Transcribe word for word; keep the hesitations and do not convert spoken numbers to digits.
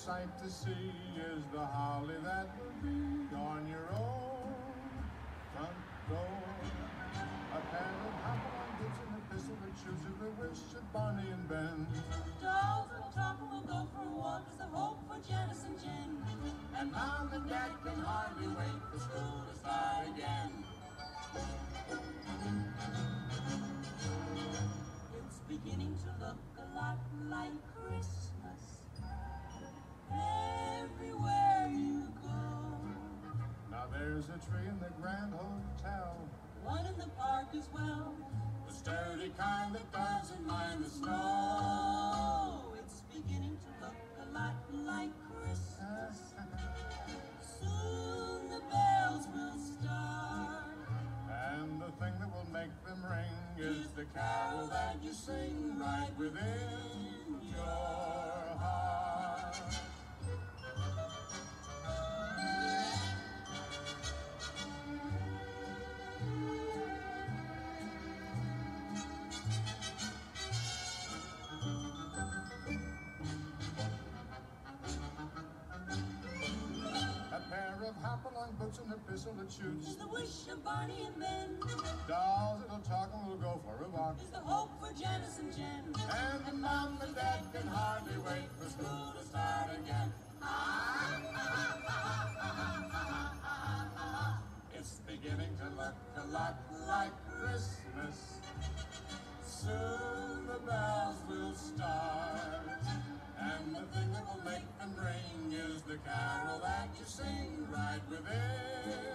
sight to see is the holly that will be on your own front door. A pair of hop-along boots and a pistol that shoots every wish of Barney and Ben. Dolls that'll talk and we'll go for a walk is the hope for Janice and Jen. And Mom and Dad can hardly wait for school to start again. It's beginning to look a lot like Christmas everywhere you go. Now there's a tree in the Grand Hotel, One in the park as well, the sturdy kind that doesn't mind the snow. it's beginning to look a lot like Christmas. Soon the bells will start, And the thing that will make them ring is the carol that you sing right within your heart. A pair of hop-along boots and a pistol that is shoots, the wish of Barney and Ben, dolls that'll talk and we'll go for a walk. is the hope for Janice and Jen. And Mom and Dad can hardly wait for school to start again. It's beginning to look a lot like Christmas. Soon the bells will start, and the thing that will make them ring is the carol that you sing right within